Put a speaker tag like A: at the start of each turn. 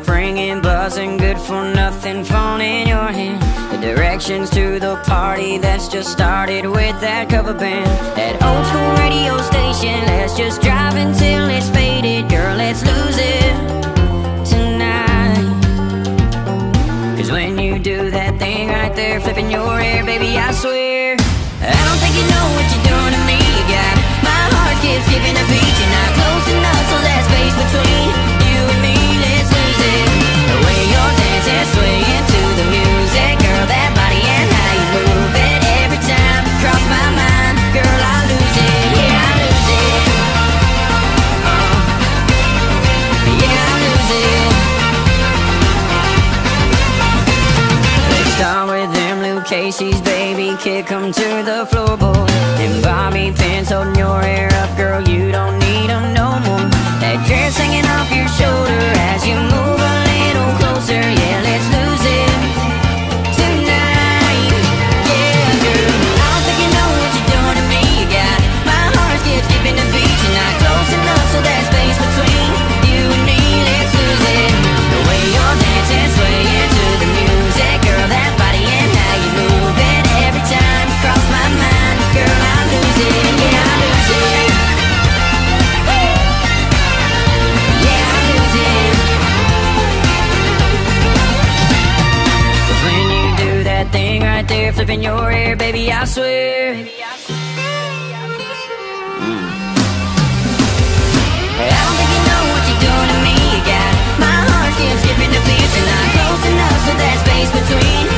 A: up ringing, buzzing, good for nothing, phone in your hand. The directions to the party that's just started with that cover band. That old school radio station, let's just drive until it's faded. Girl, let's lose it tonight. Cause when you do that thing right there, flipping your hair, baby, I swear I don't think you know what you're doing to me. You got my heart skips skipping a beat. You're not close enough, so that space between you and me, let's lose it. The way you're dancing, swaying to the music, girl, that body and how you move it. Every time you cross my mind, girl, I lose it. Yeah, I lose it. Yeah, I lose it. Let's start with them Luke Casey's, baby, kick 'em to the floorboard. Them bobby pins holding your hair up, girl, you don't need 'em no more. That dress hanging off your shoulder as you move a little closer. Yeah, let's lose it tonight. Yeah, girl, I don't think you know what you're doing to me. You got my heart skipping the beat. You're not close enough, so that space between you and me, let's lose it. The way you're dancing, swaying to the music, girl, that body and how you move it. Every time you cross my mind, girl, I lose it. Yeah, I lose it. Yeah, I lose it. 'Cause when you do that thing right there, flipping your hair, baby, I swear I don't think you know what you're doing to me. You got my heart skipping the beat. You're not close enough, so that space between